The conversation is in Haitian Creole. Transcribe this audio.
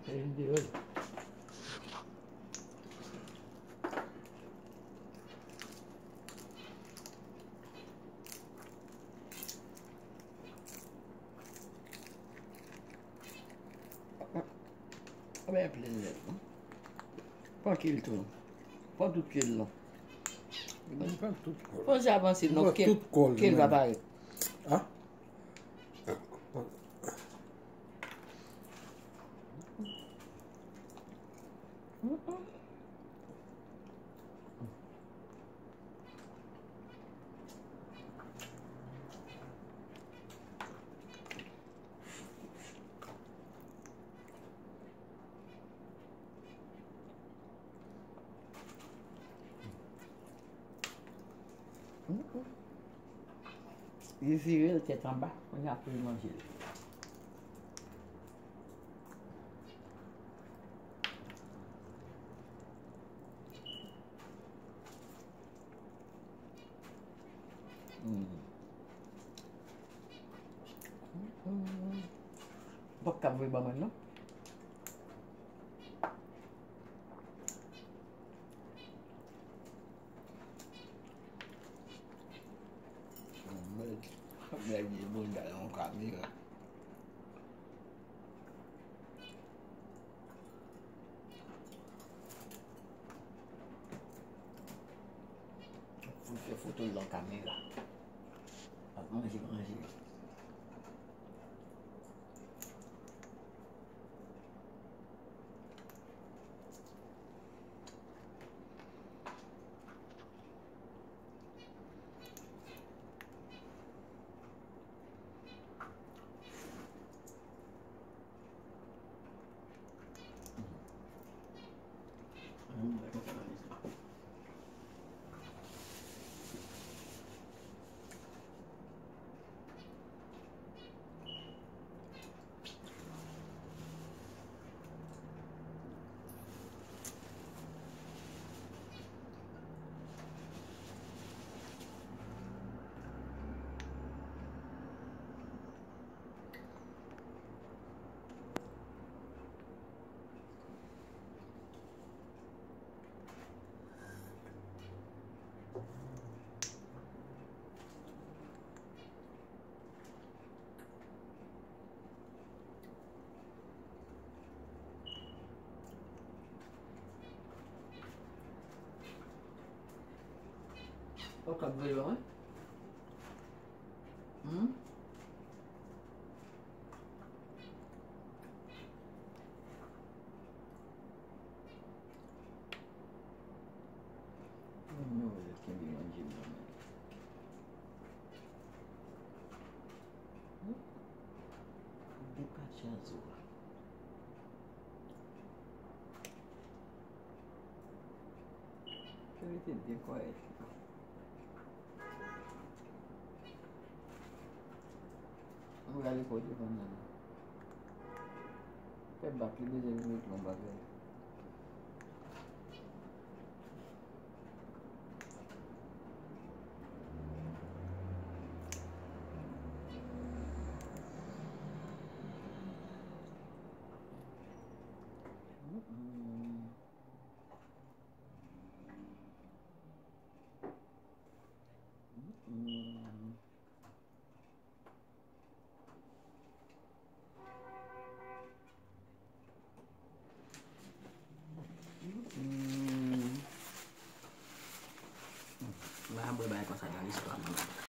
Hindi yun. Vabbè, prenderlo. Pas qu'il tourne. Pas tout qu'il là. Pas tout colle. Faut avancer. Pas Non, tout colle. qu'il va paraître. Hein? Il virait la tête en bas. On a pu manger. Pas qu'à vous maintenant. Đây gì buồn đại không cảm gì cả. Faut faire photo de la caméra. Manger, manger. Pas qu'à vous loin. Non, je tiens bien manger. Dépatché azul. Eu não entendi qual é. Vamos ali com o de banana. É baqui 2 minutos, vamos bater. Ba bữa bay có xảy ra đi